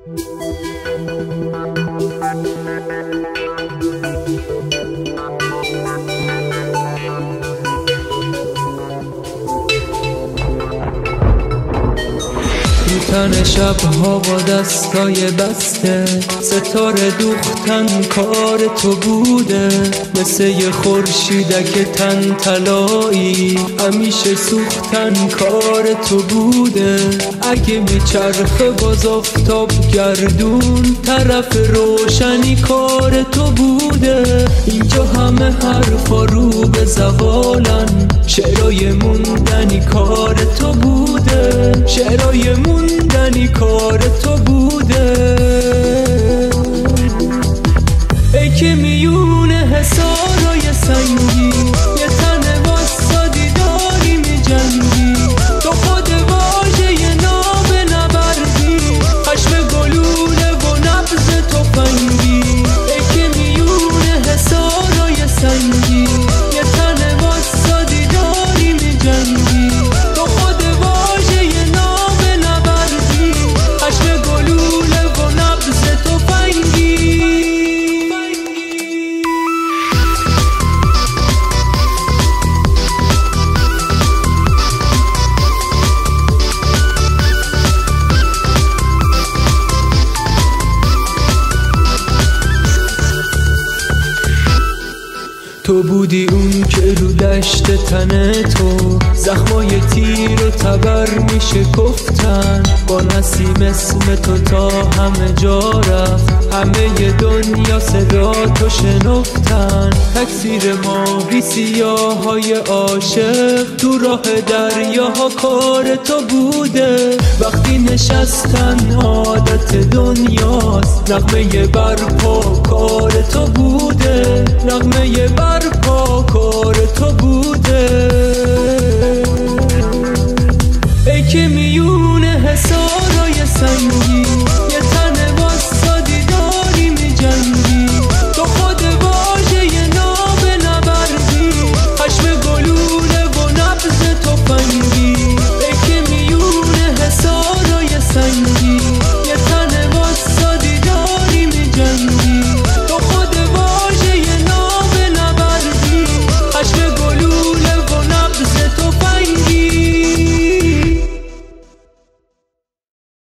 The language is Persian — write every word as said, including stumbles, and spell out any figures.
تن شبها با دستای بسته، ستاره دوختن کار تو بوده. مثل یه خورشیدک تن طلایی، همیشه سوختن کار تو بوده. اگه میچرخه باز آفتاب گردون، طرف روشنی کار تو بوده. اینجا همه حرفا رو به زوالن، شعرای موندنی کار تو بوده. شعرای موندنی کار تو بوده. ای که میون حصارای سنگی، یه تن واسادی داری میجنگی. تو خود واژه ناب نبردی، خشم گلوله و نبض تفنگی. ای که میون حصارای سنگی، یه تن واسادی داری میجنگی. تو خود واژه ناب نبردی، خشم گلوله و نبض تفنگی. تو بودی اون که رو دشت تن تو، زخمای تیر و تبر میشه گفتن. با نسیم اسم تو تا همه جا رفت، همه دنیا صدا تو شنفتن. تکثیر ماهی سیاهای عاشق، تو راه دریاها کار تو بوده. وقتی نشستن عادت دنیاست، نغمه برپا کار تو بوده. نغمه برپا کار تو بوده. ای که میون حصارای سنگی،